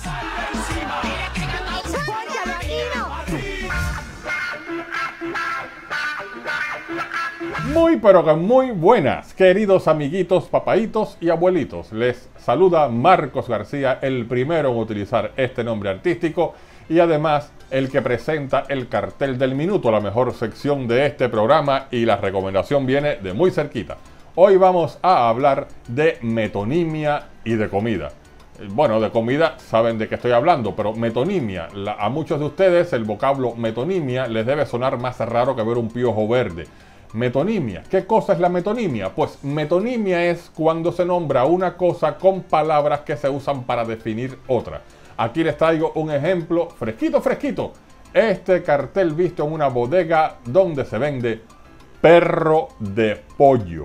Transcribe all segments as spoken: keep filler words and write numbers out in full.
Muy pero que muy buenas, queridos amiguitos, papaitos y abuelitos. Les saluda Marcos García, el primero en utilizar este nombre artístico y además el que presenta el cartel del minuto, la mejor sección de este programa, y la recomendación viene de muy cerquita. Hoy vamos a hablar de metonimia y de comida. Bueno, de comida saben de qué estoy hablando, pero metonimia, la, a muchos de ustedes el vocablo metonimia les debe sonar más raro que ver un piojo verde. Metonimia, ¿qué cosa es la metonimia? Pues metonimia es cuando se nombra una cosa con palabras que se usan para definir otra. Aquí les traigo un ejemplo fresquito, fresquito. Este cartel visto en una bodega donde se vende perro de pollo.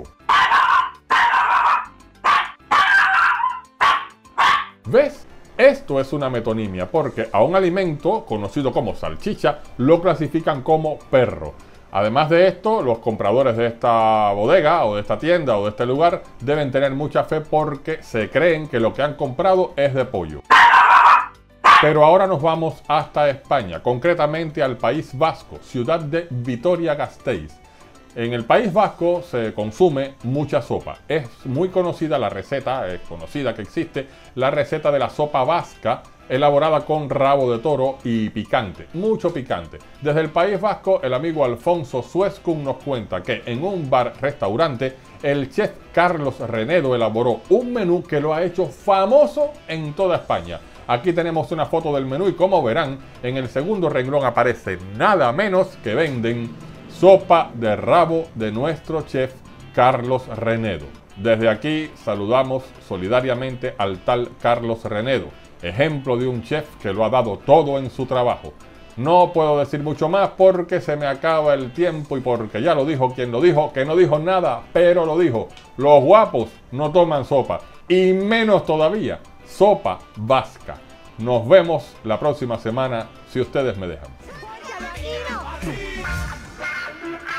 ¿Ves? Esto es una metonimia porque a un alimento conocido como salchicha lo clasifican como perro. Además de esto, los compradores de esta bodega o de esta tienda o de este lugar deben tener mucha fe porque se creen que lo que han comprado es de pollo. Pero ahora nos vamos hasta España, concretamente al País Vasco, ciudad de Vitoria-Gasteiz. En el País Vasco se consume mucha sopa. Es muy conocida la receta, es conocida que existe la receta de la sopa vasca, elaborada con rabo de toro y picante, mucho picante. Desde el País Vasco, el amigo Alfonso Suescun nos cuenta que en un bar-restaurante, el chef Carlos Renedo elaboró un menú que lo ha hecho famoso en toda España. Aquí tenemos una foto del menú y como verán, en el segundo renglón aparece nada menos que venden sopa de rabo de nuestro chef Carlos Renedo. Desde aquí saludamos solidariamente al tal Carlos Renedo, ejemplo de un chef que lo ha dado todo en su trabajo. No puedo decir mucho más porque se me acaba el tiempo y porque ya lo dijo quien lo dijo, que no dijo nada, pero lo dijo. Los guapos no toman sopa, y menos todavía sopa vasca. Nos vemos la próxima semana si ustedes me dejan.